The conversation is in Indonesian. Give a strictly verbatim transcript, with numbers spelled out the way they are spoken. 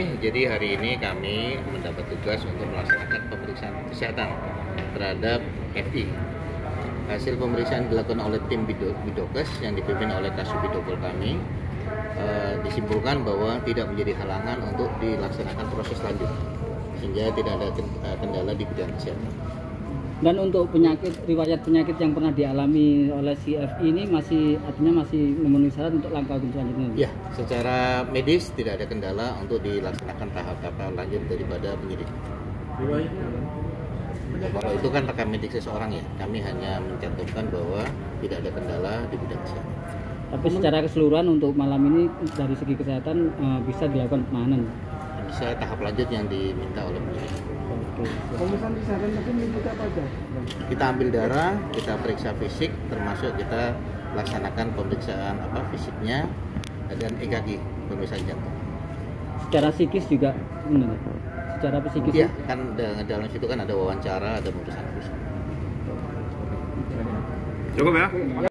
Jadi hari ini kami mendapat tugas untuk melaksanakan pemeriksaan kesehatan terhadap F I. Hasil pemeriksaan dilakukan oleh tim Bidokes yang dipimpin oleh Kasubidokes kami eh, disimpulkan bahwa tidak menjadi halangan untuk dilaksanakan proses lanjut, sehingga tidak ada kendala di bidang kesehatan. Dan untuk penyakit, riwayat penyakit yang pernah dialami oleh si F I ini masih artinya masih memenuhi syarat untuk langkah hukum selanjutnya? Ya, secara medis tidak ada kendala untuk dilaksanakan tahap-tahap lanjut daripada penyidik. Kalau itu kan rekam medik seseorang ya, kami hanya mencantumkan bahwa tidak ada kendala di bidang kesehatan. Tapi secara keseluruhan untuk malam ini dari segi kesehatan uh, bisa dilakukan penahanan? Bisa tahap lanjut yang diminta oleh penyidik. Pemeriksaan kesehatan tadi meliputi apa aja? Kita ambil darah, kita periksa fisik, termasuk kita laksanakan pemeriksaan apa fisiknya dan E K G, pemeriksaan jantung. Secara psikis juga, benar? Secara psikis? Iya, kan dalam situ kan ada wawancara, ada pemeriksaan fisik. Cukup ya?